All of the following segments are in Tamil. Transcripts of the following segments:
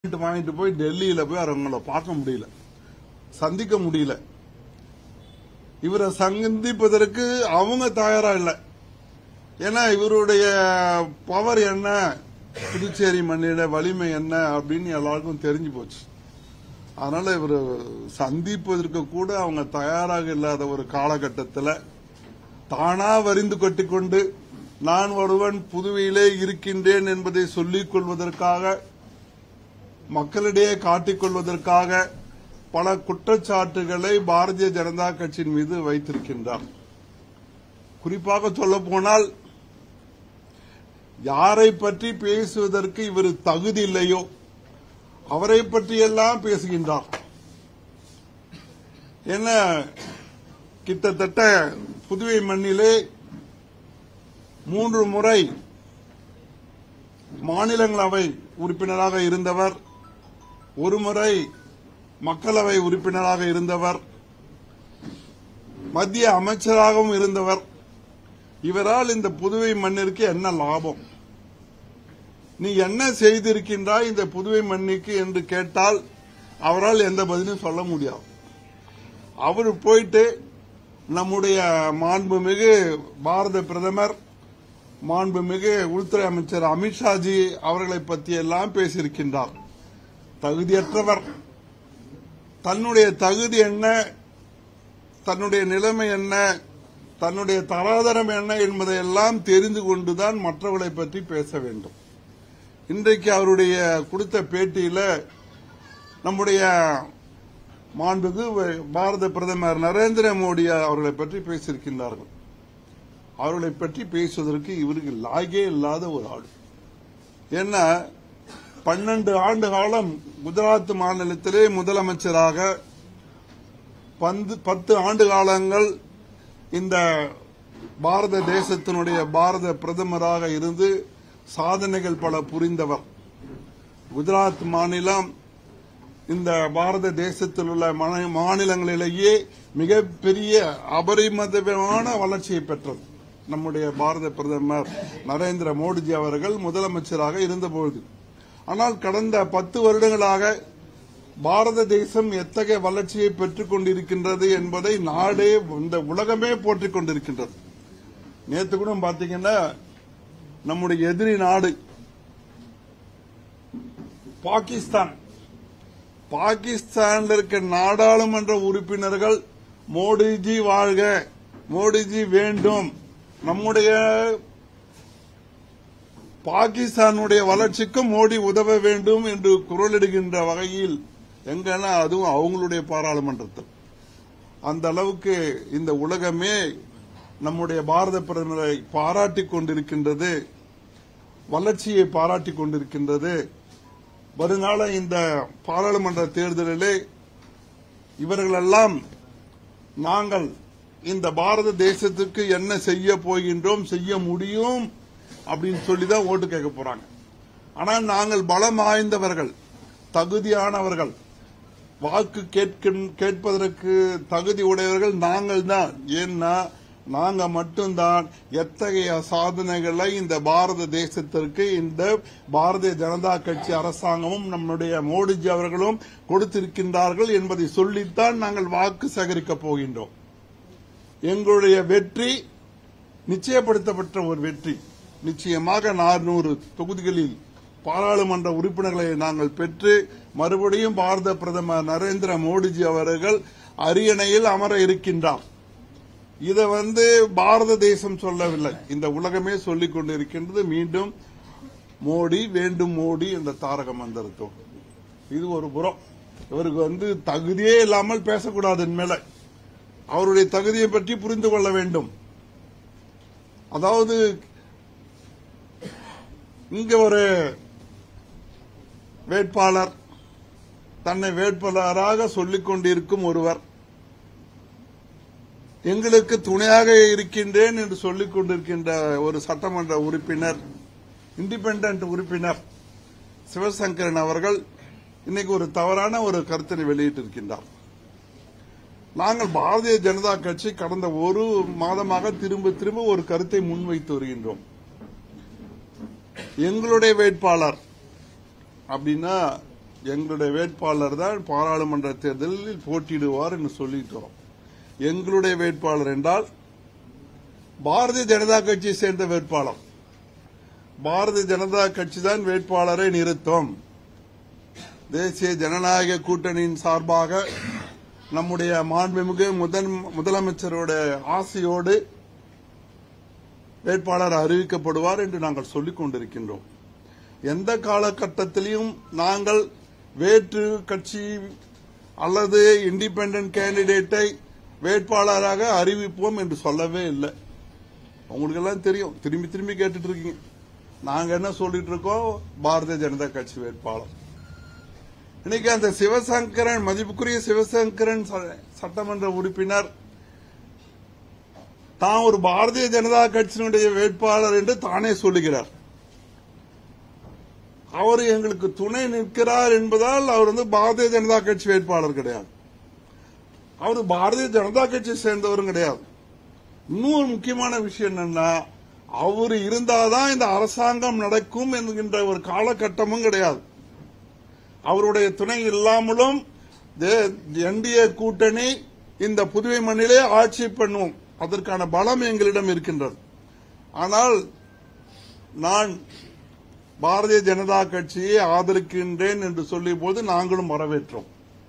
வாங்கிட்டு போய் டெல்லியில போய் அவங்கள பார்க்க முடியல, சந்திக்க முடியல. இவரை சந்திப்பதற்கு அவங்க தயாரா இல்லை. ஏன்னா இவருடைய பவர் என்ன, புதுச்சேரி மண்ணில வலிமை என்ன அப்படின்னு எல்லாருக்கும் தெரிஞ்சு போச்சு. அதனால இவர் சந்திப்பதற்கு கூட அவங்க தயாராக இல்லாத ஒரு காலகட்டத்தில் தானா வரிந்து கட்டிக்கொண்டு நான் ஒருவன் புதுவையிலே இருக்கின்றேன் என்பதை சொல்லிக் கொள்வதற்காக, மக்களிடையே காட்டிக்கொள்வதற்காக பல குற்றச்சாட்டுகளை பாரதிய ஜனதா கட்சியின் மீது வைத்திருக்கின்றார். குறிப்பாக சொல்ல போனால், யாரை பற்றி பேசுவதற்கு இவர் தகுதி இல்லையோ அவரை பற்றியெல்லாம் பேசுகின்றார். என்ன, கிட்டத்தட்ட புதுவை மண்ணிலே 3 முறை மாநிலங்களவை உறுப்பினராக இருந்தவர், 1 முறை மக்களவை உறுப்பினராக இருந்தவர், மத்திய அமைச்சராகவும் இருந்தவர். இவரால் இந்த புதுவை மண்ணிற்கு என்ன லாபம்? நீ என்ன செய்திருக்கின்றாய் இந்த புதுவை மண்ணுக்கு என்று கேட்டால் அவரால் எந்த பதிலும் சொல்ல முடியாது. அவர் போயிட்டு நம்முடைய மாண்புமிகு பாரத பிரதமர், மாண்புமிகு உள்துறை அமைச்சர் அமித்ஷாஜி அவர்களை பற்றி எல்லாம் பேசியிருக்கின்றார். தகுதியற்றவர். தன்னுடைய தகுதி என்ன, தன்னுடைய நிலைமை என்ன, தன்னுடைய தராதரம் என்ன என்பதையெல்லாம் தெரிந்து கொண்டுதான் மற்றவர்களை பற்றி பேச வேண்டும். இன்றைக்கு அவருடைய கொடுத்த பேட்டியில நம்முடைய மாண்புமிகு பாரத பிரதமர் நரேந்திர மோடி அவர்களை பற்றி பேசியிருக்கின்றார்கள். அவர்களை பற்றி பேசுவதற்கு இவருக்கு லாகே இல்லாத ஒரு ஆள். ஏன்னா 12 ஆண்டு காலம் குஜராத் மாநிலத்திலே முதலமைச்சராக, 10 ஆண்டு காலங்கள் இந்த பாரத தேசத்தினுடைய பாரத பிரதமராக இருந்து சாதனைகள் பல புரிந்தவர். குஜராத் மாநிலம் இந்த பாரத தேசத்தில் உள்ள மாநிலங்களிலேயே மிகப்பெரிய அபரிமிதமான வளர்ச்சியை பெற்றது நம்முடைய பாரத பிரதமர் நரேந்திர மோடிஜி அவர்கள் முதலமைச்சராக இருந்தபோது. ஆனால் கடந்த 10 வருடங்களாக பாரத தேசம் எத்தகைய வளர்ச்சியை பெற்றுக் கொண்டிருக்கின்றது என்பதை நாடே, இந்த உலகமே போற்றிக் கொண்டிருக்கின்றது. நேற்று கூட பாத்தீங்கன்னா நம்முடைய எதிரி நாடு பாகிஸ்தானில் இருக்க நாடாளுமன்ற உறுப்பினர்கள் மோடிஜி வாழ்க, மோடிஜி வேண்டும், நம்முடைய பாகிஸ்தானுடைய வளர்ச்சிக்கும் மோடி உதவ வேண்டும் என்று குரலிடுகின்ற வகையில் எங்கன்னா அதுவும் அவங்களுடைய பாராளுமன்றத்தில் அந்த அளவுக்கு இந்த உலகமே நம்முடைய பாரத பிரதமரை பாராட்டிக் கொண்டிருக்கின்றது, வளர்ச்சியை பாராட்டிக் கொண்டிருக்கின்றது. வருங்கால இந்த பாராளுமன்ற தேர்தலிலே இவர்களெல்லாம் நாங்கள் இந்த பாரத தேசத்துக்கு என்ன செய்ய போகின்றோம், செய்ய முடியும் அப்படின்னு சொல்லிதான் ஓட்டு கேட்க போறாங்க. ஆனால் நாங்கள் பலம் வாய்ந்தவர்கள், தகுதியானவர்கள், வாக்கு கேட்பதற்கு தகுதி உடையவர்கள் நாங்கள் தான். ஏன்னா நாங்க மட்டும்தான் எத்தகைய சாதனைகளை இந்த பாரத தேசத்திற்கு இந்த பாரதிய ஜனதா கட்சி அரசாங்கமும் நம்முடைய மோடிஜி அவர்களும் கொடுத்திருக்கின்றார்கள் என்பதை சொல்லித்தான் நாங்கள் வாக்கு சேகரிக்கப் போகின்றோம். எங்களுடைய வெற்றி நிச்சயப்படுத்தப்பட்ட ஒரு வெற்றி. நிச்சயமாக 400 தொகுதிகளில் பாராளுமன்ற உறுப்பினர்களை நாங்கள் பெற்று மறுபடியும் பாரத பிரதமர் நரேந்திர மோடிஜி அவர்கள் அரியணையில் அமர இருக்கின்றார். இதை பாரத தேசம் சொல்லவில்லை, இந்த உலகமே சொல்லிக் கொண்டிருக்கின்றது. மீண்டும் மோடி வேண்டும், மோடி என்ற தாரக மந்திரத்தோடு. இது ஒரு புறம். இவருக்கு தகுதியே இல்லாமல் பேசக்கூடாது. மேல அவருடைய தகுதியை பற்றி புரிந்து கொள்ள வேண்டும். அதாவது இங்க ஒரு வேட்பாளர், தன்னை வேட்பாளராக சொல்லிக் கொண்டிருக்கும் ஒருவர், எங்களுக்கு துணையாக இருக்கின்றேன் என்று சொல்லிக் கொண்டிருக்கின்ற ஒரு சட்டமன்ற உறுப்பினர், இண்டிபெண்டன்ட் உறுப்பினர் சிவசங்கரன் அவர்கள் இன்னைக்கு ஒரு தவறான ஒரு கருத்தினை வெளியிட்டிருக்கின்றார். நாங்கள் பாரதிய ஜனதா கட்சி கடந்த 1 மாதமாக திரும்ப திரும்ப ஒரு கருத்தை முன்வைத்து வருகின்றோம். எங்களுடைய வேட்பாளர் அப்படின்னா எங்களுடைய வேட்பாளர் தான் பாராளுமன்ற தேர்தலில் போட்டியிடுவார் என்று சொல்லிட்டோம். எங்களுடைய வேட்பாளர் என்றால் பாரதிய ஜனதா கட்சியை சேர்ந்த வேட்பாளர். பாரதிய ஜனதா கட்சி தான் வேட்பாளரை நிறுத்தும். தேசிய ஜனநாயக கூட்டணியின் சார்பாக நம்முடைய மாண்புமிகு முதலமைச்சருடைய ஆசையோடு வேட்பாளர் அறிவிக்கப்படுவார் என்று நாங்கள் சொல்லிக் கொண்டிருக்கின்றோம். எந்த காலகட்டத்திலும் நாங்கள் வேற்று கட்சி அல்லது இண்டிபெண்டன்ட் கேண்டிடேட்டை வேட்பாளராக அறிவிப்போம் என்று சொல்லவே இல்லை. உங்களுக்கு எல்லாம் தெரியும், திரும்பி திரும்பி கேட்டுட்டு இருக்கீங்க. நாங்க என்ன சொல்லிட்டு இருக்கோம்? பாரதிய ஜனதா கட்சி வேட்பாளர். இன்னைக்கு அந்த சிவசங்கரன், மதிப்புக்குரிய சிவசங்கரன் சட்டமன்ற உறுப்பினர் தான் ஒரு பாரதிய ஜனதா கட்சியினுடைய வேட்பாளர் என்று தானே சொல்லுகிறார். அவர் எங்களுக்கு துணை நிற்கிறார் என்பதால் அவர் பாரதிய ஜனதா கட்சி வேட்பாளர் கிடையாது. அவர் பாரதிய ஜனதா கட்சியை சேர்ந்தவரும் கிடையாது. இன்னொரு முக்கியமான விஷயம் என்னன்னா, அவர் இருந்தாதான் இந்த அரசாங்கம் நடக்கும் என்கின்ற ஒரு காலகட்டமும் கிடையாது. அவருடைய துணை இல்லாமலும் என்டிஏ கூட்டணி இந்த புதுவை மண்ணிலே ஆட்சி பண்ணுவோம், அதற்கான பலம் எங்களிடம் இருக்கின்றது. ஆனால் நான் பாரதிய ஜனதா கட்சியை ஆதரிக்கின்றேன் என்று சொல்லிய போது நாங்களும் வரவேற்றோம்.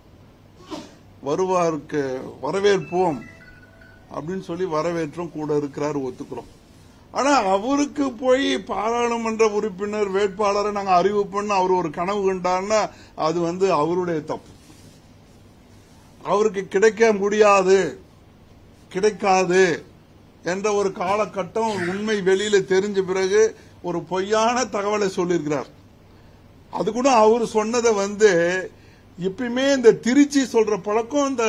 வருவாருக்கு வரவேற்போம் அப்படின்னு சொல்லி வரவேற்றோம், கூட இருக்கிறார், ஒத்துக்கிறோம். ஆனா அவருக்கு போய் பாராளுமன்ற உறுப்பினர் வேட்பாளரை நாங்க அறிவிப்போம்னு அவர் ஒரு கனவு கண்டார்னா அது அவருடைய தப்பு. அவருக்கு கிடைக்க முடியாது, கிடைக்காது என்ற ஒரு காலகட்டம் உண்மை வெளியில தெரிஞ்ச பிறகு ஒரு பொய்யான தகவலை சொல்லியிருக்கிறார். அது கூட அவர் சொன்னதை எப்பயுமே இந்த திருச்சி சொல்ற பழக்கம் இந்த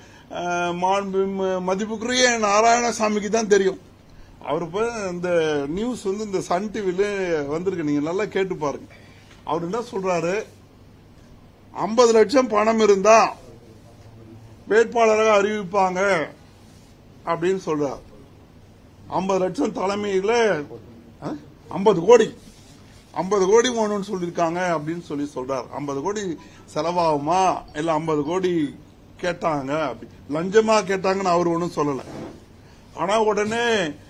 மதிப்புக்குரிய நாராயணசாமிக்கு தான் தெரியும். அவர் இந்த நியூஸ் இந்த சன் டிவில வந்திருக்கு, நீங்க நல்லா கேட்டு பாருங்க. அவர் என்ன சொல்றாரு? 50 லட்சம் பணம் இருந்தா வேட்பாளராக அறிவிப்பாங்க அப்படின்னு சொல்றார். 50 லட்சம் தலைமையில 50 கோடி வேணும்னு சொல்லிருக்காங்க அப்படின்னு சொல்றார். 50 கோடி செலவாகுமா இல்ல 50 கோடி கேட்டாங்க, லஞ்சமா கேட்டாங்கன்னு அவர் ஒன்னும் சொல்லல. ஆனா உடனே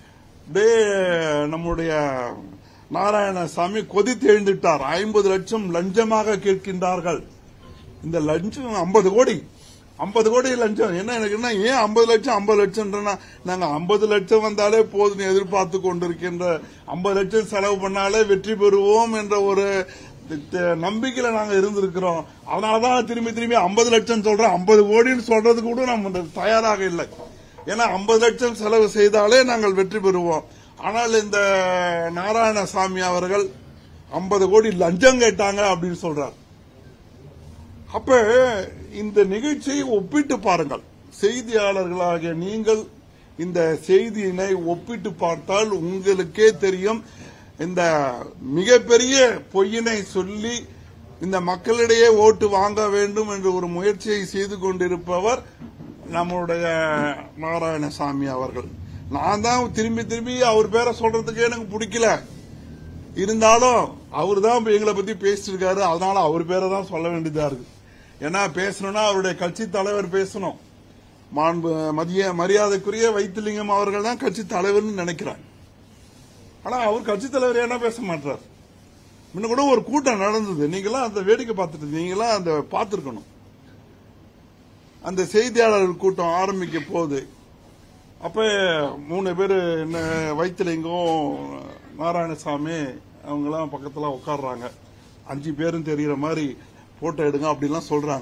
நம்முடைய நாராயணசாமி கொதித்து எழுந்துட்டார். 50 லட்சம் லஞ்சமாக கேட்கின்றார்கள். இந்த லஞ்சம் 50 கோடி லஞ்சம் என்ன? எனக்கு என்ன, ஏன் 50 லட்சம் நாங்க 50 லட்சம் வந்தாலே போதும் எதிர்பார்த்து கொண்டிருக்கின்ற 50 லட்சம் செலவு பண்ணாலே வெற்றி பெறுவோம் என்ற ஒரு நம்பிக்கையில நாங்க இருந்திருக்கிறோம். அதனாலதான் திரும்பி 50 லட்சம் சொல்றோம். 50 கோடின்னு சொல்றதுக்கு கூட நம்ம தயாராக இல்லை. ஏன்னா 50 லட்சம் செலவு செய்தாலே நாங்கள் வெற்றி பெறுவோம். ஆனால் இந்த நாராயணசாமி அவர்கள் 50 கோடி லஞ்சம் கேட்டாங்க அப்படின்னு சொல்றார். அப்ப இந்த நிகழ்ச்சியை ஒப்பிட்டு பாருங்கள். செய்தியாளர்களாகிய நீங்கள் இந்த செய்தியினை ஒப்பிட்டு பார்த்தால் உங்களுக்கே தெரியும். இந்த மிகப்பெரிய பொய்யினை சொல்லி இந்த மக்களிடையே ஓட்டு வாங்க வேண்டும் என்ற ஒரு முயற்சியை செய்து கொண்டிருப்பவர் நம்முடைய நாராயணசாமி அவர்கள். நான் தான் திரும்பி அவர் பேரை சொல்றதுக்கே எனக்கு பிடிக்கல. இருந்தாலும் அவர் தான் எங்களை பத்தி பேசிருக்காரு, அதனால அவர் பேரை தான் சொல்ல வேண்டியதா இருக்கு. ஏன்னா பேசணும்னா அவருடைய கட்சி தலைவர் பேசணும். மரியாதைக்குரிய வைத்திலிங்கம் அவர்கள் தான் கட்சி தலைவர்னு நினைக்கிறாங்க. ஆனா அவர் கட்சி தலைவர் ஏன்னா பேச மாட்டார். முன்ன கூட ஒரு கூட்டம் நடந்தது, நீங்களாம் அந்த வேடிக்கை பார்த்துட்டு, நீங்களாம் அந்த பார்த்திருக்கணும். அந்த செய்தியாளர் கூட்டம் ஆரம்பிக்க போகுது. அப்ப 3 பேர் வைத்திலிங்கம், நாராயணசாமி அவங்கெல்லாம் பக்கத்துல உட்கார்றாங்க. 5 பேரும் தெரிகிற மாதிரி போட்டோ எடுங்க அப்படிலாம் சொல்றாங்க.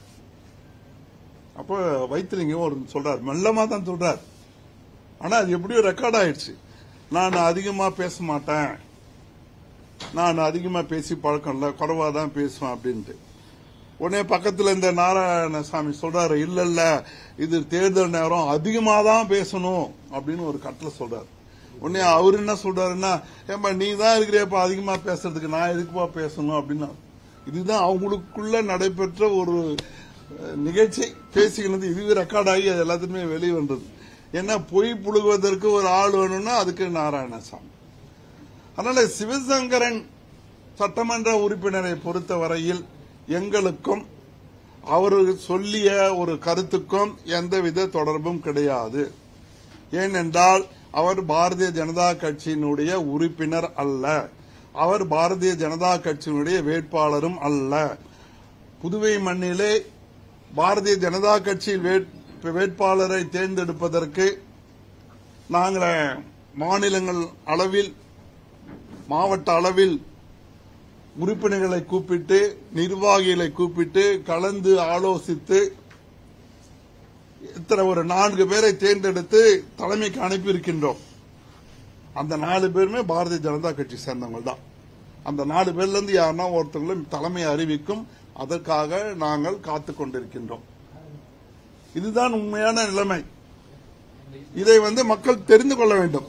அப்ப வைத்திலிங்கம் ஒரு சொல்றாரு, மெல்லமா தான் சொல்றாரு. ஆனா அது எப்படியோ ரெக்கார்ட் ஆயிடுச்சு. நான் அதிகமா பேச மாட்டேன், நான் அதிகமா பேசி பழக்கம் இல்ல, குறைவா தான் பேசுவேன் அப்படின்ட்டு. உடனே பக்கத்துல இந்த நாராயணசாமி சொல்றாரு, இல்ல இது தேர்தல் நேரம், அதிகமா தான் பேசணும் அப்படின்னு ஒரு கட்டளை சொல்றாரு. உடனே அவரு என்ன சொல்றாருன்னா, ஏன்பா நீ தான் இருக்கிறப்ப அதிகமா பேசுறதுக்கு நான் எதுக்குப்பா பேசணும் அப்படின்னா. இதுதான் அவங்களுக்குள்ள நடைபெற்ற ஒரு நிகழ்ச்சி. பேசிக்கிறது இதுவே ரெக்கார்ட் ஆகி அது எல்லாத்துக்குமே வெளியே வந்தது. ஏன்னா பொய் புழுகுவதற்கு ஒரு ஆள் வேணும்னா அதுக்கு நாராயணசாமி. அதனால சிவசங்கரன் சட்டமன்ற உறுப்பினரை பொறுத்த வரையில் எங்களுக்கும் அவர்கள் சொல்லிய ஒரு கருத்துக்கும் எந்தவித தொடர்பும் கிடையாது. ஏனென்றால் அவர் பாரதிய ஜனதா கட்சியினுடைய உறுப்பினர் அல்ல, அவர் பாரதிய ஜனதா கட்சியினுடைய வேட்பாளரும் அல்ல. புதுவை மண்ணிலே பாரதிய ஜனதா கட்சி வேட்பாளரை தேர்ந்தெடுப்பதற்கு நாங்கள் மாநிலங்கள் அளவில், மாவட்ட அளவில் உறுப்பினர்களை கூப்பிட்டு, நிர்வாகிகளை கூப்பிட்டு கலந்து ஆலோசித்து இத்தனை ஒரு 4 பேரை தேர்ந்தெடுத்து தலைமைக்கு அனுப்பியிருக்கின்றோம். அந்த 4 பேருமே பாரதிய ஜனதா கட்சி சேர்ந்தவங்க தான். அந்த 4 பேர்ல இருந்து யாருன்னா ஒருத்தங்களும் தலைமை அறிவிக்கும், அதற்காக நாங்கள் காத்துக் கொண்டிருக்கின்றோம். இதுதான் உண்மையான நிலைமை. இதை மக்கள் தெரிந்து கொள்ள வேண்டும்.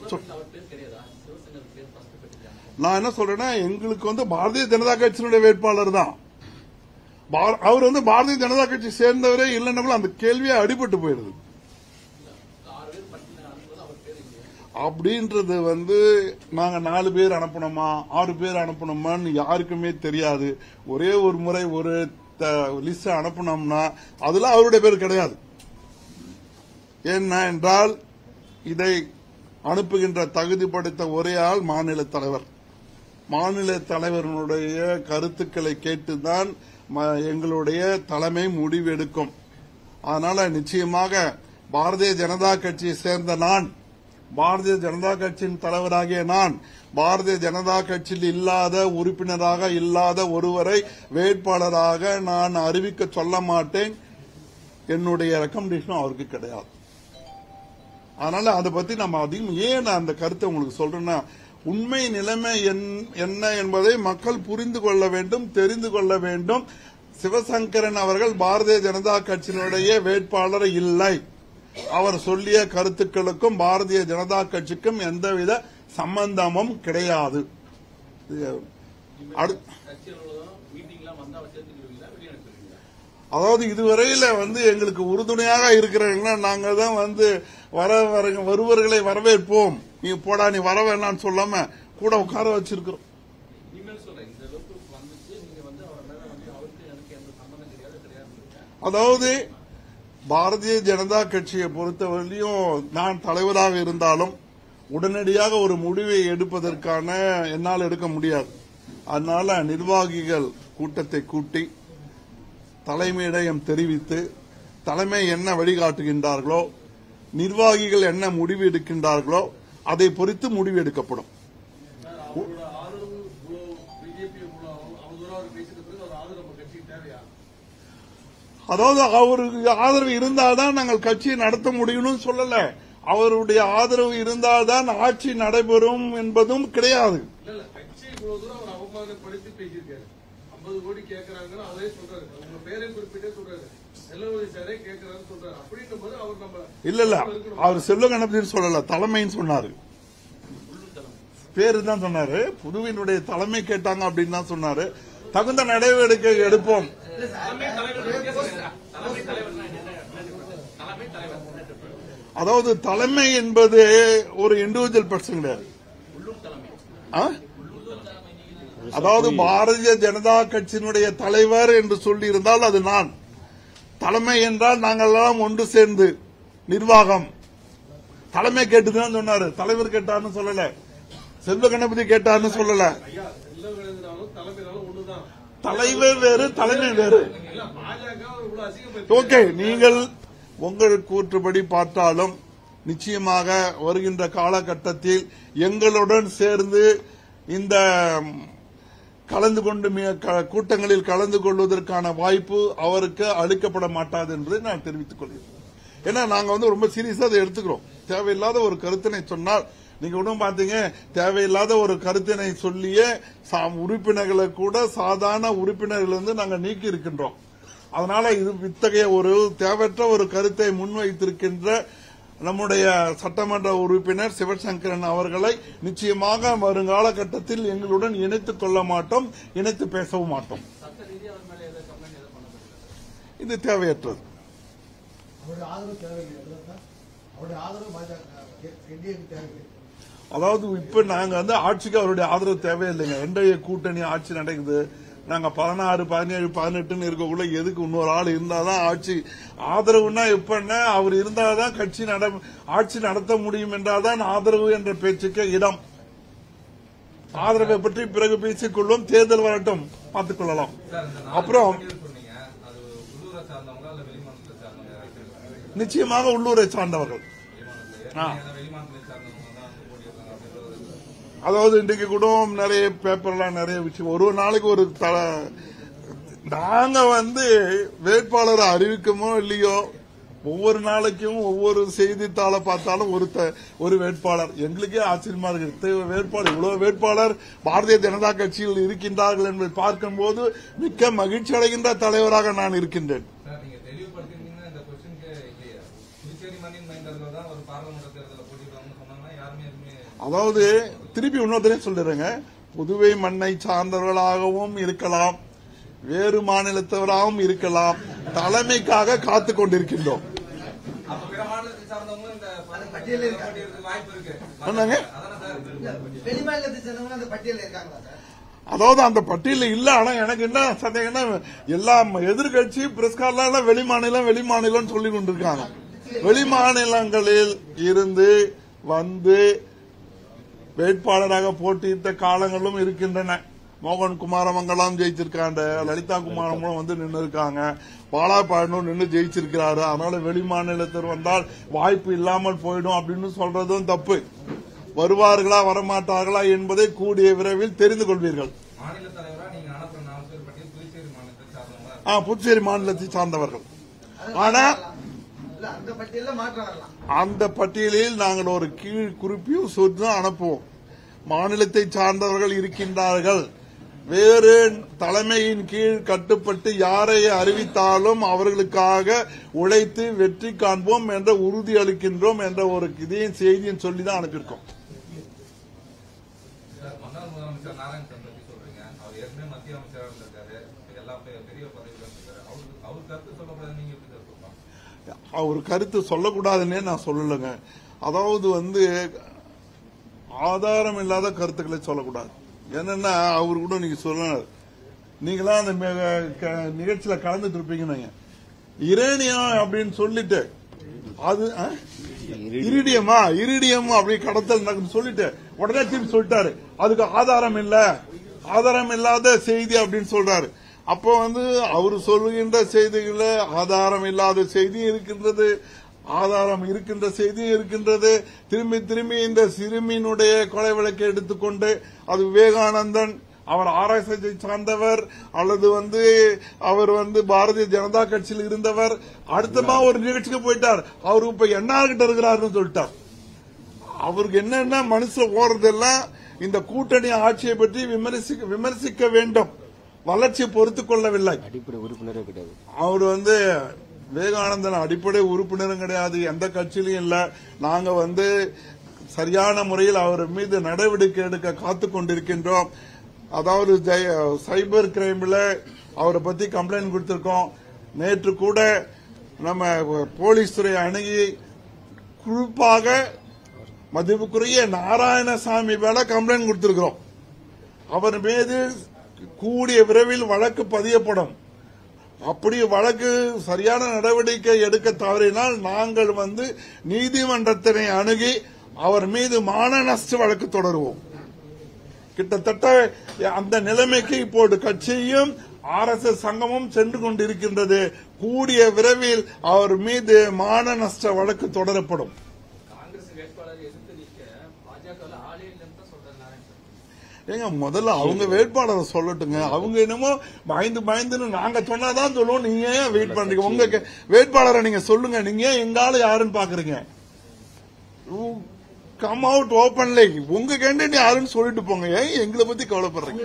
நான் என்ன சொல்றேன்னா, எங்களுக்கு பாரதிய ஜனதா கட்சியினுடைய வேட்பாளர் தான். அவர் பாரதிய ஜனதா கட்சி சேர்ந்தவரே இல்லைன்னா அந்த கேள்வியே அடிபட்டு போயிருது. அப்படின்றது நாங்க 4 பேர் அனுப்பணுமா 6 பேர் அனுப்பணுமான்னு யாருக்குமே தெரியாது. ஒரே ஒரு முறை ஒரு லிஸ்ட் அனுப்பணும்னா அதுல அவருடைய பேர் கிடையாது. என்ன என்றால், இதை அனுப்புகின்ற தகுதி படைத்த ஒரே ஆள் மாநில தலைவர். மாநில தலைவர்களுடைய கருத்துக்களை கேட்டுதான் எங்களுடைய தலைமை முடிவெடுக்கும். அதனால நிச்சயமாக பாரதிய ஜனதா கட்சியை சேர்ந்த நான், பாரதிய ஜனதா கட்சியின் தலைவராகிய நான், பாரதிய ஜனதா கட்சியில் இல்லாத உறுப்பினராக இல்லாத ஒருவரை வேட்பாளராக நான் அறிவிக்க சொல்ல மாட்டேன். என்னுடைய ரெக்கமெண்டேஷனும் அவருக்கு கிடையாது. அதனால அதை பத்தி நம்ம அதிகம் ஏன் அந்த கருத்தை உங்களுக்கு சொல்றேன்னா, உண்மை நிலைமை என்ன என்பதை மக்கள் புரிந்து கொள்ள வேண்டும், தெரிந்து கொள்ள வேண்டும். சிவசங்கரன் அவர்கள் பாரதிய ஜனதா கட்சியினுடைய வேட்பாளர் இல்லை. அவர் சொல்லிய கருத்துக்களுக்கும் பாரதிய ஜனதா கட்சிக்கும் எந்தவித சம்பந்தமும் கிடையாது. அதாவது இதுவரையில எங்களுக்கு உறுதுணையாக இருக்கிறவங்க நாங்க தான் வருவர்களை வரவேற்போம், நீ போடா நீ வர வேணான்னு சொல்லாம கூட உட்கார வச்சிருக்கிறோம். அதாவது பாரதிய ஜனதா கட்சியை பொறுத்தவரையிலும் நான் தலைவராக இருந்தாலும் உடனடியாக ஒரு முடிவை எடுப்பதற்கான என்னால் எடுக்க முடியாது. அதனால நிர்வாகிகள் கூட்டத்தை கூட்டி தலைமையிடம் தெரிவித்து, தலைமை என்ன வழிகாட்டுகின்றார்களோ, நிர்வாகிகள் என்ன முடிவு எடுக்கின்றார்களோ அதை பொறுத்து முடிவு எடுக்கப்படும். அதாவது அவருக்கு ஆதரவு இருந்தால்தான் நாங்கள் கட்சியை நடத்த முடியும்னு சொல்லல. அவருடைய ஆதரவு இருந்தால்தான் ஆட்சி நடைபெறும் என்பதும் கிடையாது. இல்ல இல்ல, அவர் செல்வ கணபதினு சொல்லல, தலைமைன்னு சொன்னாரு. பேரு தான் சொன்னாரு. புதுவினுடைய தலைமை கேட்டாங்க அப்படின்னு தான் சொன்னாரு. தகுந்த நடவடிக்கை எடுப்போம். அதாவது தலைமை என்பது ஒரு இண்டிவிஜுவல் பர்சன் கிடையாது. அதாவது பாரதிய ஜனதா கட்சியினுடைய தலைவர் என்று சொல்லி இருந்தால் அது நான். தலைமை என்றால் நாங்கள் எல்லாம் ஒன்று சேர்ந்து நிர்வாகம். தலைமை கேட்டுதான் சொன்னாரு, தலைவர் கேட்டார்னு சொல்லல, செல்வ கணபதி கேட்டார்னு சொல்லல. தலைவர் வேறு, தலைமை வேறு. ஓகே, நீங்கள் உங்கள் கூற்றுப்படி பார்த்தாலும் நிச்சயமாக வருகின்ற காலகட்டத்தில் எங்களுடன் சேர்ந்து இந்த கலந்து கொண்டு கூட்டங்களில் கலந்து கொள்வதற்கான வாய்ப்பு அவருக்கு அளிக்கப்பட மாட்டாது என்பதை நான் தெரிவித்துக் கொள்கிறேன். ஏன்னா நாங்க ரொம்ப சீரியஸா அதை எடுத்துக்கிறோம். தேவையில்லாத ஒரு கருத்தினை சொன்னால், நீங்க ஒன்றும் பாத்தீங்க, தேவையில்லாத ஒரு கருத்தினை சொல்லிய உறுப்பினர்களை கூட சாதாரண உறுப்பினர்களிருந்து நாங்கள் நீக்கி இருக்கின்றோம். அதனால இது இத்தகைய ஒரு தேவையற்ற ஒரு கருத்தை முன்வைத்திருக்கின்ற நம்முடைய சட்டமன்ற உறுப்பினர் சிவசங்கரன் அவர்களை நிச்சயமாக வருங்கால கட்டத்தில் எங்களுடன் இணைத்துக் கொள்ள மாட்டோம், இணைத்து பேசவும் மாட்டோம். இது தேவையற்றது. அதாவது இப்ப நாங்க ஆட்சிக்கு அவருடைய ஆதரவு தேவையில்லைங்க. என்டைய கூட்டணி ஆட்சி நடக்குது, நாங்க 16, 17, 18 இருக்கக்குள்ள எதுக்கு இன்னொரு ஆள் இருந்தாதான் ஆட்சி ஆதரவுன்னா எப்பன்னா அவர் இருந்தாதான் கட்சி ஆட்சி நடத்த முடியும் என்றாதான் ஆதரவு என்ற பேச்சுக்கு இடம். ஆதரவை பற்றி பிறகு பேசிக்கொள்வோம். தேர்தல் வரட்டும், பார்த்துக் கொள்ளலாம். அப்புறம் நிச்சயமாக உள்ளூரை சார்ந்தவர்கள். அதாவது இன்றைக்கு கூட நிறைய பேப்பர்லாம் நிறைய விஷயம் ஒரு நாளைக்கு ஒரு நாங்க வேட்பாளரை அறிவிக்கமோ இல்லையோ ஒவ்வொரு நாளைக்கும் ஒவ்வொரு செய்தித்தாளை பார்த்தாலும் ஒரு வேட்பாளர் எங்களுக்கே ஆச்சரியமா இருக்கு. வேட்பாளர் இவ்வளவு வேட்பாளர் பாரதிய ஜனதா கட்சியில் இருக்கின்றார்கள் என்பதை பார்க்கும்போது மிக்க மகிழ்ச்சி அடைகின்ற தலைவராக நான் இருக்கின்றேன். அதாவது திருப்பி இன்னொருத்தரையும் சொல்லிடுறேங்க, புதுவை மண்ணை சார்ந்தவர்களாகவும் இருக்கலாம், வேறு மாநிலத்தவராகவும் இருக்கலாம், தலைமைக்காக காத்துக் கொண்டிருக்கின்றோம். அதாவது அந்த பட்டியலில் இல்ல. ஆனா எனக்கு என்ன சந்தேகம்னா எல்லா எதிர்கட்சி பிரஸ்கார்லாம் வெளிமாநிலம் சொல்லி கொண்டிருக்காங்க. வெளிமாநிலங்களில் இருந்து வேட்பாளராக போட்டியிட்ட காலங்களும் இருக்கின்றன. மோகன் குமாரமங்கலம் ஜெயிச்சிருக்காங்க, லலிதா குமாரமங்கலம் நின்று இருக்காங்க, பாலாபாயனூர் நின்று ஜெயிச்சிருக்கிறாரு. அதனால வெளிமாநிலத்தில் வந்தால் வாய்ப்பு இல்லாமல் போயிடும் அப்படின்னு சொல்றதும் தப்பு. வருவார்களா வரமாட்டார்களா என்பதை கூடிய விரைவில் தெரிந்து கொள்வீர்கள். புதுச்சேரி மாநிலத்தை சார்ந்தவர்கள். ஆனா அந்த பட்டியலில் நாங்கள் ஒரு கீழ் குறிப்பையும் சொல்லி அனுப்புவோம். மாநிலத்தை சார்ந்தவர்கள் இருக்கின்றார்கள், வேறு தலைமையின் கீழ் கட்டுப்பட்டு யாரை அறிவித்தாலும் அவர்களுக்காக உழைத்து வெற்றி காண்போம் என்ற உறுதி அளிக்கின்றோம் என்ற ஒரு இதையும் செய்தியும் சொல்லிதான் அனுப்பியிருக்கோம். அவர் கருத்து சொல்லக்கூடாதுன்னே நான் சொல்லலைங்க. அதாவது ஆதாரம் இல்லாத கருத்துக்களை சொல்லக்கூடாது. என்னன்னா அவரு கூட நீங்க சொல்லணும், நீங்களாம் அந்த நிகழ்ச்சியில கலந்துட்டு இருப்பீங்க, இரேனியம் அப்படின்னு சொல்லிட்டு அது இரிடியம் அப்படி கடத்தல் சொல்லிட்டு உடனே திருப்பி சொல்லிட்டாரு அதுக்கு ஆதாரம் இல்லாத செய்தி அப்படின்னு சொல்றாரு. அப்போ அவர் சொல்லுகின்ற செய்திகள ஆதாரம் இல்லாத செய்தியும் இருக்கின்றது, ஆதாரம் இருக்கின்ற செய்தியும் இருக்கின்றது. திரும்பி இந்த சிறுமியினுடைய கொலை வழக்கை எடுத்துக்கொண்டு அது விவேகானந்தன் அவர் RSS சார்ந்தவர் அல்லது அவர் பாரதிய ஜனதா கட்சியில் இருந்தவர், அடுத்தமா ஒரு நிகழ்ச்சிக்கு போயிட்டார். அவருக்கு இப்ப என்னார்கிட்ட இருக்கிறாருன்னு சொல்லிட்டார். அவருக்கு என்னன்னா மனசுல ஓடுறதெல்லாம் இந்த கூட்டணி ஆட்சியை பற்றி விமர்சிக்க வேண்டும், வளர்ச்சியை பொறுத்துக் கொள்ளவில்லை. அடிப்படை உறுப்பினரே கிடையாது அவர். விவேகானந்தன் அடிப்படை உறுப்பினரும் கிடையாது, எந்த கட்சியிலும் இல்ல. நாங்க சரியான முறையில் அவர் மீது நடவடிக்கை எடுக்க காத்துக் கொண்டிருக்கின்றோம். அதாவது சைபர் கிரைம்ல அவரை பத்தி கம்ப்ளைண்ட் கொடுத்திருக்கோம். நேற்று கூட நம்ம போலீஸ் துறை அணுகி குறிப்பாக மதிப்புக்குரிய நாராயணசாமி மேல கம்ப்ளைண்ட் கொடுத்திருக்கிறோம். அவர் மீது கூடிய விரைவில் வழக்கு பதியப்படும். அப்படி வழக்கு சரியான நடவடிக்கை எடுக்க தவறினால் நாங்கள் நீதிமன்றத்தினை அணுகி அவர் மீது மான நஷ்ட வழக்கு தொடருவோம். கிட்டத்தட்ட அந்த நிலைமைக்கு இப்போது கட்சியும் RSS சங்கமும் சென்று கொண்டிருக்கின்றது. கூடிய விரைவில் அவர் மீது மான நஷ்ட வழக்கு தொடரப்படும். ஏங்க முதல்ல அவங்க வேட்பாளரை சொல்லட்டுங்க. அவங்க என்னமோ பயந்துன்னு நாங்க சொன்னாதான் சொல்லுவோம். நீங்க ஏன் வெயிட் பண்றீங்க? உங்க வேட்பாளரை நீங்க சொல்லுங்க. நீங்க எங்கால யாருன்னு பாக்குறீங்க? கம் அவுட் ஓபன்ல உங்க கேண்டிடேட் யாருன்னு சொல்லிட்டு போங்க. ஏன் எங்களை பத்தி கவலைப்படுறீங்க?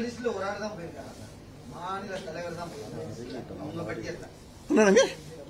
என்னங்க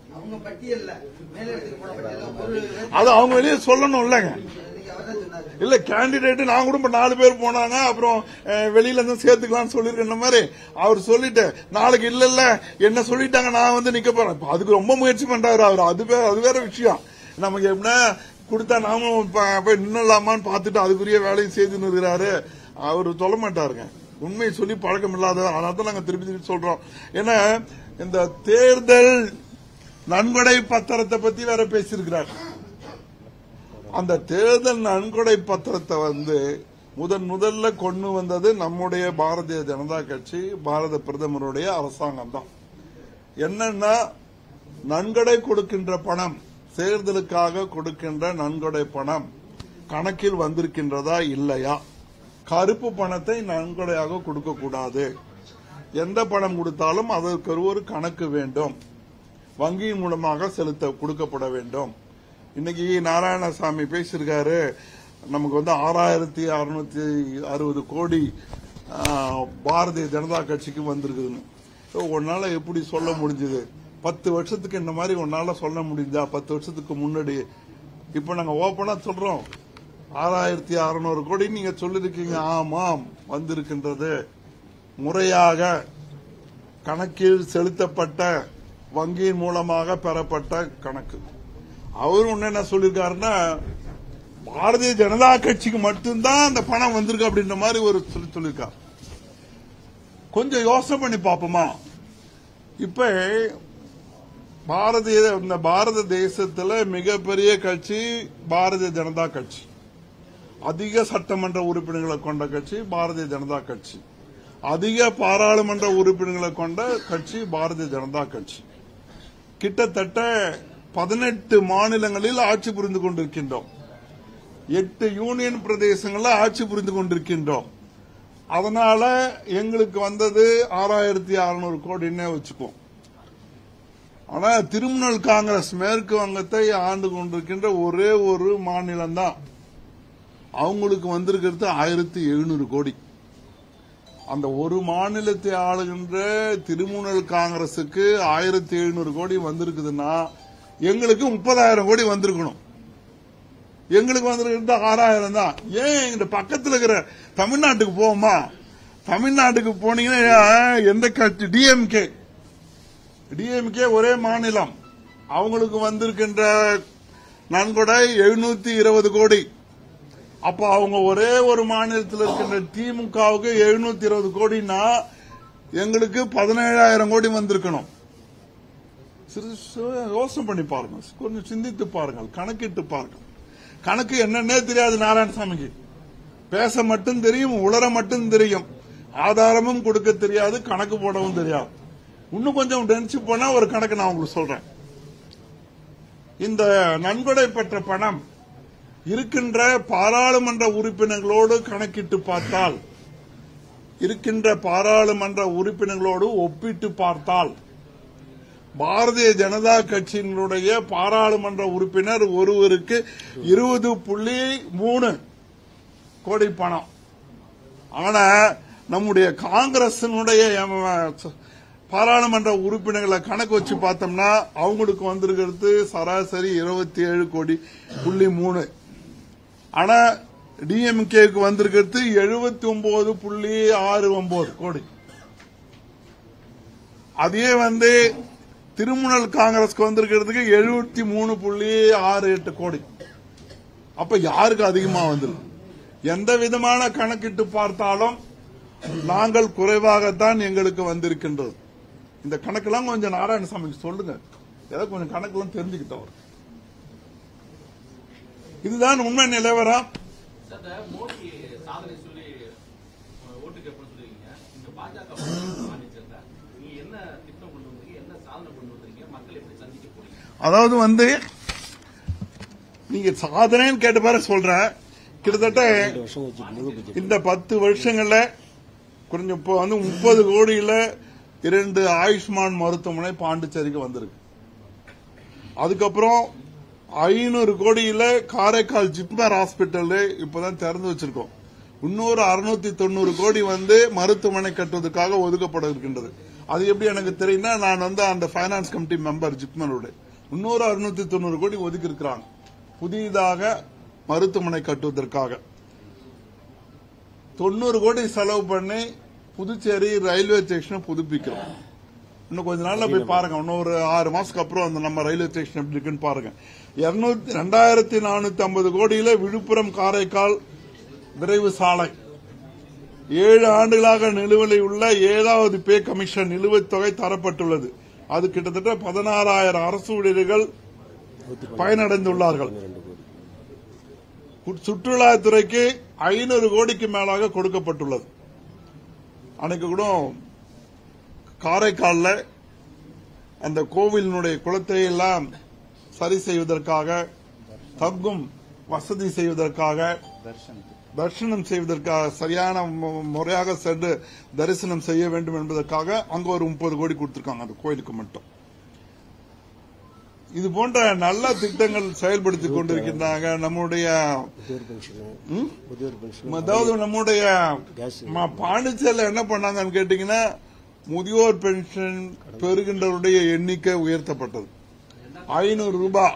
அது அவங்க வெளியே சொல்லணும் இல்லங்க. இல்ல கேண்டிடேட் நான் கூட 4 பேர் போனாங்க, அப்புறம் வெளியில இருந்து சேர்த்துக்கலாம்னு சொல்லிருக்க மாதிரி அவர் சொல்லிட்டு நாளைக்கு இல்ல என்ன சொல்லிட்டாங்க நான் நிக்க போறேன். அதுக்கு ரொம்ப முயற்சி பண்றாரு அவர். அது வேற விஷயம். நமக்கு எப்படின்னா கொடுத்தா நாமும் போய் நின்னலாமான்னு பார்த்துட்டு அதுக்குரிய வேலையும் செய்து நிற்கிறாரு. அவர் சொல்ல மாட்டாருங்க. உண்மை சொல்லி பழக்கம் இல்லாதவர். அதனால நாங்க திருப்பி சொல்றோம். ஏன்னா இந்த தேர்தல் நன்கொடை பத்திரத்தை பத்தி வேற பேசியிருக்கிறார். அந்த தேர்தல் நன்கொடை பத்திரத்தை முதல்ல கொண்டு வந்தது நம்முடைய பாரதிய ஜனதா கட்சி, பாரத பிரதமருடைய அரசாங்கம் தான். என்னன்னா நன்கொடை கொடுக்கின்ற பணம், தேர்தலுக்காக கொடுக்கின்ற நன்கொடை பணம் கணக்கில் வந்திருக்கின்றதா இல்லையா, கருப்பு பணத்தை நன்கொடையாக கொடுக்கக்கூடாது, எந்த பணம் கொடுத்தாலும் அதற்கு ஒரு கணக்கு வேண்டும், வங்கியின் மூலமாக கொடுக்கப்பட வேண்டும். இன்னைக்கு நாராயணசாமி பேசியிருக்காரு, நமக்கு 6660 கோடி பாரதிய ஜனதா கட்சிக்கு வந்திருக்குதுன்னு. உன்னால எப்படி சொல்ல முடிஞ்சது? 10 வருஷத்துக்கு இந்த மாதிரி உன்னால சொல்ல முடிஞ்சா? 10 வருஷத்துக்கு முன்னாடி. இப்ப நாங்க ஓபனா சொல்றோம் 6600 கோடி நீங்க சொல்லிருக்கீங்க. ஆமாம், வந்திருக்கின்றது. முறையாக கணக்கில் செலுத்தப்பட்ட வங்கியின் மூலமாக பெறப்பட்ட கணக்கு. அவரும் என்ன சொல்லிருக்காருன்னா, பாரதிய ஜனதா கட்சிக்கு மட்டும்தான் அந்த பணம் வந்திருக்கு அப்படின்ற மாதிரி ஒரு சொல்லிருக்காரு. கொஞ்சம் யோசனை பண்ணி பாப்போமா? இப்ப பாரத தேசத்துல மிகப்பெரிய கட்சி பாரதிய ஜனதா கட்சி, அதிக சட்டமன்ற உறுப்பினர்களை கொண்ட கட்சி பாரதிய ஜனதா கட்சி, அதிக பாராளுமன்ற உறுப்பினர்களை கொண்ட கட்சி பாரதிய ஜனதா கட்சி. கிட்டத்தட்ட 18 மாநிலங்களில் ஆட்சி புரிந்து கொண்டிருக்கின்றோம். 8 யூனியன் பிரதேசங்களில் ஆட்சி புரிந்து கொண்டிருக்கின்றோம். அதனால எங்களுக்கு வந்தது 6600 கோடின்னே வச்சுக்குவோம். ஆனா திரிணாமுல் காங்கிரஸ் மேற்கு வங்கத்தை ஆண்டு கொண்டிருக்கின்ற ஒரே ஒரு மாநிலம் தான், அவங்களுக்கு வந்திருக்கிறது 1700 கோடி. அந்த ஒரு மாநிலத்தை ஆளுகின்ற திரிணாமுல் காங்கிரசுக்கு 1700 கோடி வந்திருக்குதுன்னா எங்களுக்கு 30,000 கோடி வந்திருக்கணும். எங்களுக்கு வந்திருக்கிறது 6000 தான். ஏன் இந்த பக்கத்தில் இருக்கிற தமிழ்நாட்டுக்கு போவோமா? தமிழ்நாட்டுக்கு போனீங்கன்னா எந்த கட்சி? டிஎம்கே ஒரே மாநிலம், அவங்களுக்கு வந்திருக்கின்ற நன்கொடை 720 கோடி. அப்ப அவங்க ஒரே ஒரு மாநிலத்தில் இருக்கின்ற திமுகவுக்கு 720 கோடினா எங்களுக்கு 17,000 கோடி வந்திருக்கணும். யோசனை பண்ணி பாருங்க, கொஞ்சம் சிந்தித்து பாருங்கள், கணக்கிட்டு பாருங்கள். கணக்கு என்னன்னே தெரியாது நாராயணசாமிக்கு. பேச மட்டும் தெரியும், உளர மட்டும் தெரியும், ஆதாரமும் கொடுக்க தெரியாது, கணக்கு போடவும் தெரியாது. இன்னும் கொஞ்சம் நினைச்சு போனா ஒரு கணக்கு நான் உங்களுக்கு சொல்றேன். இந்த நன்கொடை பெற்ற பணம் இருக்கின்ற பாராளுமன்ற உறுப்பினர்களோடு கணக்கிட்டு பார்த்தால், இருக்கின்ற பாராளுமன்ற உறுப்பினர்களோடு ஒப்பிட்டு பார்த்தால், பாரதிய ஜனதா கட்சியினுடைய பாராளுமன்ற உறுப்பினர் ஒருவருக்கு 20.3 கோடி பணம். ஆனா நம்முடைய காங்கிரசினுடைய பாராளுமன்ற உறுப்பினர்களை கணக்கு வச்சு பார்த்தோம்னா அவங்களுக்கு வந்திருக்கிறது சராசரி 27.3. ஆனா டிஎம்கேக்கு வந்திருக்கிறது 79.69 கோடி. அதே திரிணாமுல் காங்கிரஸ்க்கு வந்திருக்கிறதுக்கு 73.68 கோடி. அப்ப யாருக்கு அதிகமா வந்திருக்கு? எந்த விதமான கணக்கிட்டு பார்த்தாலும் நாங்கள் குறைவாகத்தான் எங்களுக்கு வந்திருக்கின்றது. இந்த கணக்கெல்லாம் கொஞ்சம் நாராயணசாமிக்கு சொல்லுங்க, ஏதோ கொஞ்சம் கணக்கெல்லாம் தெரிஞ்சுக்கிட்டவர். இதுதான் உண்மை நிலவரம். அதாவது நீங்க சாதனைன்னு கேட்ட பாரு சொல்றேன். கிட்டத்தட்ட இந்த 10 வருஷங்கள்ல கொஞ்சம் இப்போ 30 கோடியில 2 ஆயுஷ்மான் மருத்துவமனை பாண்டிச்சேரிக்கு வந்திருக்கு. அதுக்கப்புறம் 500 கோடியில காரைக்கால் ஜிப்மர் ஹாஸ்பிட்டல் இப்பதான் திறந்து வச்சிருக்கோம். இன்னொரு 690 கோடி மருத்துவமனை கட்டுவதற்காக ஒதுக்கப்பட இருக்கின்றது. அது எப்படி எனக்கு தெரியும்னா, நான் அந்த பைனான்ஸ் கமிட்டி மெம்பர் ஜிப்மரோட. இன்னொரு 690 கோடி ஒதுக்கி இருக்கிறாங்க புதிதாக மருத்துவமனை கட்டுவதற்காக. 90 கோடி செலவு பண்ணி புதுச்சேரி ரயில்வே ஸ்டேஷனை புதுப்பிக்கிறோம். இன்னும் கொஞ்ச நாள்ல போய் பாருங்க, இன்னொரு 6 மாசத்துக்கு அப்புறம் நம்ம ரயில்வே ஸ்டேஷன் எப்படி இருக்குன்னு பாருங்க. 2450 கோடியில விழுப்புரம் காரைக்கால் விரைவு சாலை, 7 ஆண்டுகளாக நிலுவையில் உள்ள 7வது பே கமிஷன் நிலுவைத் தொகை தரப்பட்டுள்ளது. அது கிட்டத்தட்ட 16,000 அரசு ஊழியர்கள் பயனடைந்துள்ளார்கள். சுற்றுலாத்துறைக்கு 500 கோடிக்கு மேலாக கொடுக்கப்பட்டுள்ளது. அன்னைக்கு கூட காரைக்காலில் அந்த கோவிலினுடைய குளத்தை எல்லாம் சரி செய்வதற்காக, தங்கும் வசதி செய்வதற்காக, தரிசனம் செய்வதற்காக, சரியான முறையாக சென்று தரிசனம் செய்ய வேண்டும் என்பதற்காக அங்க ஒரு 30 கோடி கொடுத்திருக்காங்க அந்த கோயிலுக்கு மட்டும். இது போன்ற நல்ல திட்டங்கள் செயல்படுத்திக் கொண்டிருக்கின்றாங்க. நம்முடைய அதாவது நம்முடைய பாண்டிச்சேரியில் என்ன பண்ணாங்கன்னு கேட்டீங்கன்னா, முதியோர் பென்ஷன் பெறுகின்றவருடைய எண்ணிக்கை உயர்த்தப்பட்டது. 500 ரூபாய்.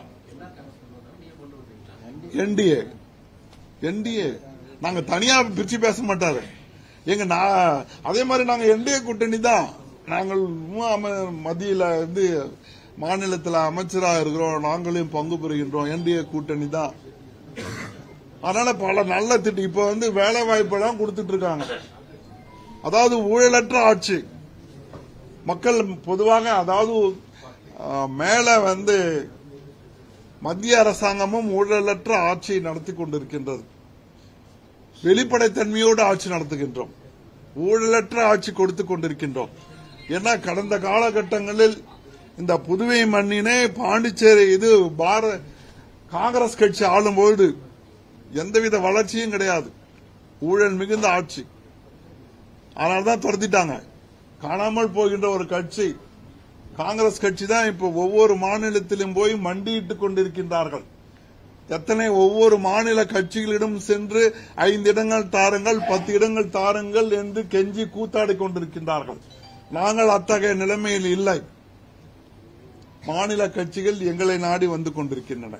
என்டிஏ நாங்க தனியா பிரிச்சு பேச மாட்டாரு. அதே மாதிரி நாங்க என்டிஏ கூட்டணி தான். நாங்கள் மத்தியில இருந்து மாநிலத்தில் அமைச்சராக இருக்கிறோம். நாங்களும் பங்கு பெறுகின்றோம். என்டிஏ கூட்டணி தான். அதனால பல நல்ல திட்டம் இப்ப வேலை வாய்ப்பெல்லாம் கொடுத்துட்டு இருக்காங்க. அதாவது ஊழலற்ற ஆட்சி. மக்கள் பொதுவாக அதாவது மேல மத்திய அரசாங்கமும் ஊழலற்ற ஆட்சியை நடத்தி கொண்டிருக்கின்றது. வெளிப்படைத்தன்மையோடு ஆட்சி நடத்துகின்றோம். ஊழலற்ற ஆட்சி கொடுத்துக் கொண்டிருக்கின்றோம். ஏன்னா கடந்த காலகட்டங்களில் இந்த புதுவை மண்ணினே பாண்டிச்சேரி இது காங்கிரஸ் கட்சி ஆளும்போது எந்தவித வளர்ச்சியும் கிடையாது. ஊழல் மிகுந்த ஆட்சி. அதனால்தான் துரத்திட்டாங்க. காணாமல் போகின்ற ஒரு கட்சி காங்கிரஸ் கட்சி தான். இப்ப ஒவ்வொரு மாநிலத்திலும் போய் மண்டியிட்டுக் கொண்டிருக்கின்றார்கள். ஒவ்வொரு மாநில கட்சிகளிடம் சென்று 5 இடங்கள் தாருங்கள், 10 இடங்கள் தாருங்கள் என்று கெஞ்சி கூத்தாடி கொண்டிருக்கின்றார்கள். நாங்கள் அத்தகைய நிலைமையில் இல்லை. மாநில கட்சிகள் எங்களை நாடி வந்து கொண்டிருக்கின்றன.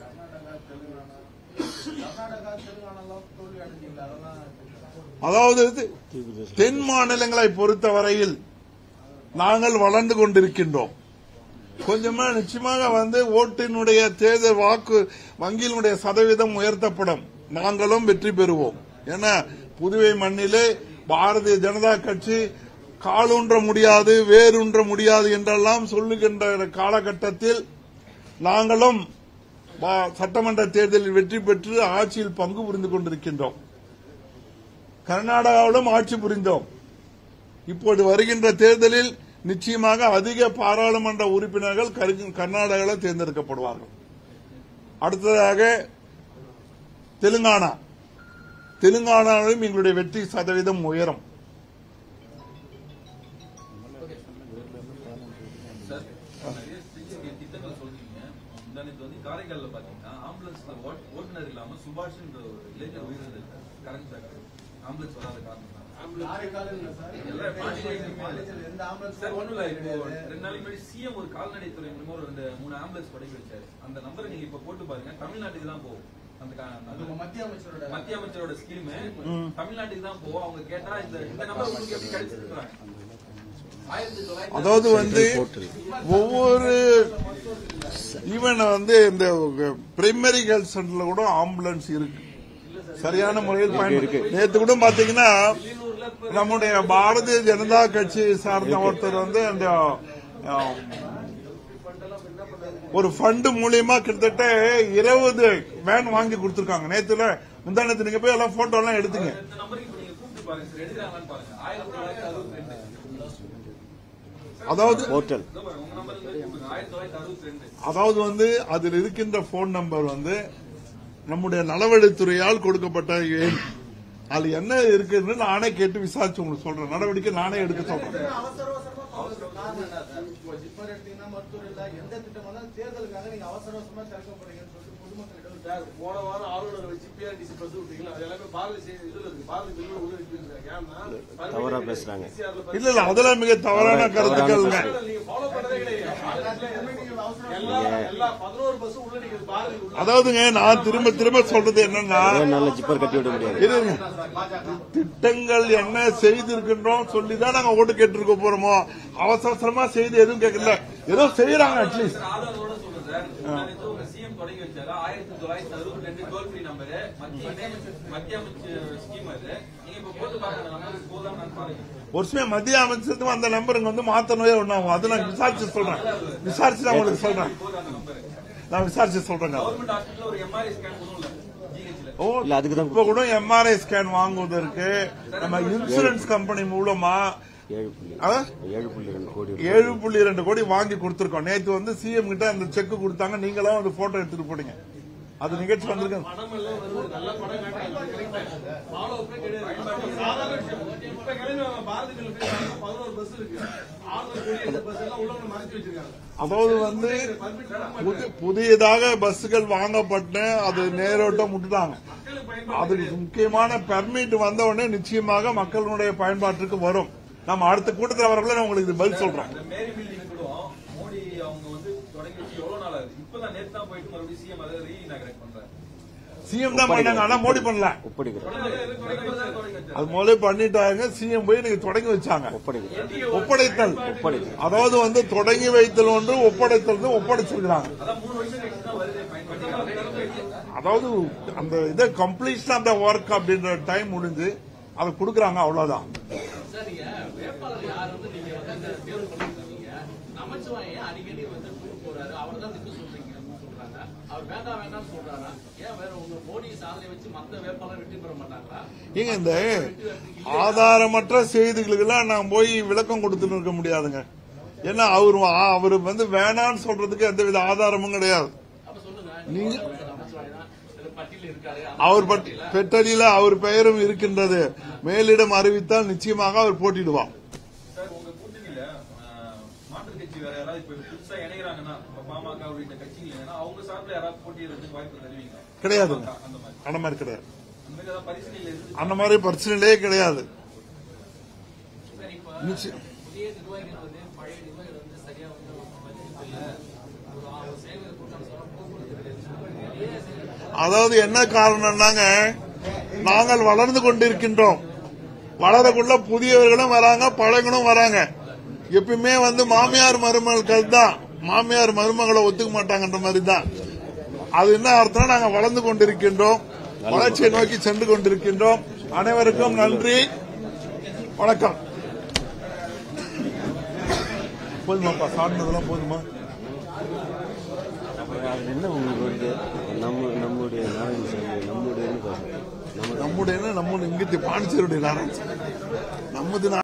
அதாவது தென் மாநிலங்களை பொறுத்தவரையில் நாங்கள் வளர்ந்து கொண்டிருக்கின்றோம். கொஞ்சமா நிச்சயமாக ஓட்டினுடைய தேர்தல் வாக்கு வங்கியினுடைய சதவீதம் உயர்த்தப்படும். நாங்களும் வெற்றி பெறுவோம். ஏன்னா புதுவை மண்ணிலே பாரதிய ஜனதா கட்சி காலூன்ற முடியாது, வேரூன்ற முடியாது என்றெல்லாம் சொல்லுகின்ற காலகட்டத்தில் நாங்களும் சட்டமன்ற தேர்தலில் வெற்றி பெற்று ஆட்சியில் பங்கு புரிந்து கொண்டிருக்கின்றோம். கர்நாடகாவிலும் ஆட்சி புரிந்தோம். இப்போது வருகின்ற தேர்தலில் நிச்சயமாக அதிக பாராளுமன்ற உறுப்பினர்கள் கர்நாடகாவில் தேர்ந்தெடுக்கப்படுவார்கள். அடுத்ததாக தெலுங்கானாவிலும் எங்களுடைய வெற்றி சதவீதம் உயரும். காரைக்காலில் பாத்தீங்கன்னா ஆம்புலன்ஸ்ல ஓட்டுநர் இல்லாம சுபாஷ் இளைஞர் உயிரிழந்தார். ஆம்புலன்ஸ் வராத காரணம் சிஎம் ஒரு கால்நடைத்துறை மூலமா ஒரு 2-3 ஆம்புலன்ஸ் படைக்க வச்சாரு. அந்த நம்பரை நீங்க இப்ப போட்டு பாருங்க. தமிழ்நாட்டுக்கு தான் போகும். மத்திய அமைச்சரோட ஸ்கீம் தமிழ்நாட்டுக்கு தான் போகும். அவங்க கேட்டா இந்த நம்பர் உங்களுக்கு எப்படி கிடைச்சிருக்காங்க. அதாவது ஒவ்வொரு ஈவன் இந்த பிரைமரி ஹெல்த் சென்டர்ல கூட ஆம்புலன்ஸ் இருக்கு. சரியான முறையில் பயன்படுத்தி நேற்று கூட பாத்தீங்கன்னா நம்முடைய பாரதிய ஜனதா கட்சி சார்ந்த ஒருத்தர் அந்த ஒரு ஃபண்ட் மூலியமா கிட்டத்தட்ட 20 வேன் வாங்கி கொடுத்திருக்காங்க. நேத்துல முந்தானத்து நீங்க போய் எல்லாம் போட்டோ எல்லாம் எடுத்துங்க. அதாவது அதில் இருக்கின்ற போன் நம்பர் நம்முடைய நலவழித்துறையால் கொடுக்கப்பட்ட எண். அது என்ன இருக்குன்னு நானே கேட்டு விசாரிச்சு உங்களுக்கு சொல்றேன். நடவடிக்கை நானே எடுக்க சொல்றேன். போன வாரம் ஆளுநர் வச்சு பிஆர்டிசி பஸ் விட்டீங்களா? அது எல்லாமே தவறா பேசுறாங்க. இல்ல அதெல்லாம் மிக தவறான கருத்துக்கள். அதாவதுங்க நான் திரும்ப சொல்றது என்னன்னா, திட்டங்கள் என்ன செய்திருக்கின்றோம் சொல்லிதான் நாங்க ஓட்டு கேட்டு போறோமோ. அவசரமா செய்தி எதுவும் கேட்கல. ஏதோ செய்யறாங்க. அட்லீஸ்ட் சிஎம் தொடங்கி வச்சாரு 1962 டோல் ஃப்ரீ நம்பர் மத்திய அமைச்சர் ஸ்கீம். அது நீங்க இப்ப போட்டு பாருங்க நம்பருக்கு போதான் நான் பாருங்க. ஒரு சமயம் மத்திய அமைச்சருக்கு அந்த நம்பருங்க வந்து மாத்தனவே ஒண்ணாகும். அது நான் விசாரிச்சு சொல்றேன். விசாரிச்சு நான் உங்களுக்கு சொல்றேன். போதான் அந்த நம்பர். நான் விசாரிச்சு சொல்றேங்க. கவர்மெண்ட் ஹாஸ்பிட்டல்ல ஒரு எம்ஆர்ஐ ஸ்கேன் கொடுக்கல ஜிஹெச்ல. ஓ, இல்ல அதுக்குதான் இப்ப கூட எம்ஆர்ஐ ஸ்கேன் வாங்குவதற்கு நம்ம இன்சூரன்ஸ் கம்பெனி மூலமா 7.2 கோடி 7.2 கோடி வாங்கி கொடுத்திருக்கோம். நேற்று வந்து சிஎம் கிட்ட அந்த செக் கொடுத்தாங்க. நீங்களும் அந்த போட்டோ எடுத்துட்டு போனீங்க. அது நிகழ்ச்சி வந்திருக்கு. பணம் எல்லாம் வருது, நல்ல படம் காட்டுறாங்க. ஃபாலோ அப்பே கிடையாது. சாதாரண விஷயம். இப்ப கிளம்பி அவங்க பாரதி கல்லூரி 11 பஸ் இருக்கு. 6 கோடி அந்த பஸ் எல்லாம் உள்ள மறைச்சு வச்சிருக்காங்க. அதாவது வந்து புதியதாக பஸ்கள் வாங்கப்பட்டு அது நேரோட்டம் விட்டுட்டாங்க. அதுக்கு முக்கியமான பெர்மிட் வந்த உடனே நிச்சயமாக மக்களுடைய பயன்பாட்டுக்கு வரும். நம்ம அடுத்த கூட்டத்தில் வரக்குள்ள நான் உங்களுக்கு பதில் சொல்றோம். இந்த மேரி பில்டிங் கூட மோடி அவங்க வந்து தொடங்கி வச்சு எவ்வளவு நாள் ஆகுது? இப்பதான் நேத்து தான் போயிட்டு மறுபடியும் சிஎம் அதை ரீஇனாகிரேட் பண்றாரு. சிஎம் தான் பண்ணாங்க. ஆனா மோடி பண்ணல. அது முதல்ல பண்ணிட்டாங்க. சிஎம் போய் நீங்க தொடங்கி வச்சாங்க. ஒப்படைத்தல். அதாவது வந்து தொடங்கி வைத்தல் ஒன்று, ஒப்படைத்தல் ஒப்படைச்சிருக்காங்க. அதான் 3 வருஷம் கழிச்சு தான் வருது பயன்படுத்தி. அதாவது அந்த இதை கம்ப்ளீஷன் ஆஃப் த ஒர்க் அப்படின்ற டைம் முடிஞ்சு அதை கொடுக்கறாங்க. அவ்வளவுதான். வேட்பாளர் யார் வந்து நீங்க வந்து இந்த தேர்வு பண்ணிருக்கீங்க? நமச்சிவாய அடிக்கடி வந்து டூர் போறாரு. அவர் தான் திட்டு சொல்றீங்கன்னு சொல்றாங்க. அவர் வேண்டாம் வேண்டாம்னு சொல்றாரா? ஏன் வேற உங்க மோடி சாதனை வச்சு மத்த வேட்பாளர் வெற்றி பெற மாட்டாங்களா? ஏங்க இந்த ஆதாரமற்ற செய்திகளுக்கெல்லாம் நான் போய் விளக்கம் கொடுத்துட்டு இருக்க முடியாதுங்க. ஏன்னா அவரு வந்து வேணான்னு சொல்றதுக்கு எந்தவித ஆதாரமும் கிடையாது. அப்ப சொல்லுங்க, நீங்க நமச்சிவாய தான் பட்டியல் இருக்காரு. அவர் பெட்டடியில அவர் பெயரும் இருக்கின்றது. மேலிடம் அறிவித்தால் நிச்சயமாக அவர் போட்டிடுவார். சார் உங்க கூட்டணியில மாற்றுக் கட்சி வேற யாராவது இப்ப புதுசா இணைகிறாங்கன்னா பாமக உள்ளிட்ட கட்சிகள் அவங்க சார்பில் யாராவது போட்டியிடறதுக்கு வாய்ப்பு தருவீங்க? கிடையாதுங்க. அந்த மாதிரி அந்த மாதிரி கிடையாது. அந்த மாதிரி ஏதாவது பரிசீலனையில் இருந்து அந்த மாதிரி பிரச்சனையே கிடையாது. சார், இப்ப நிச்சயம். புதிய நிர்வாகிகள் வந்து பழைய நிர்வாகிகள் வந்து சரியா வந்து சேவை கூட்டம் சொல்ல போக்குவரத்து. அதாவது என்ன காரணம்னாங்க, நாங்கள் வளர்ந்து கொண்டிருக்கின்றோம். வளரக்குள்ள புதியவர்களும் வராங்க, பழங்களும் வராங்க. எப்பயுமே வந்து மாமியார் மருமகள் தான், மாமியார் மருமகளை ஒத்துக்க மாட்டாங்கன்ற மாதிரி தான். அது என்ன அர்த்தம்? நாங்கள் வளர்ந்து கொண்டிருக்கின்றோம், வளர்ச்சியை நோக்கி சென்று கொண்டிருக்கின்றோம். அனைவருக்கும் நன்றி, வணக்கம். போதுமாப்பா, சாப்பிட்டதெல்லாம் போதுமா? அது என்ன உங்களுக்கு வந்து நம்முடைய நாராயணசாமி நம்முடைய நம்முடைய இங்கிட்டு பாண்டிச்சேரியுடைய நாராயணசாமி நம்மது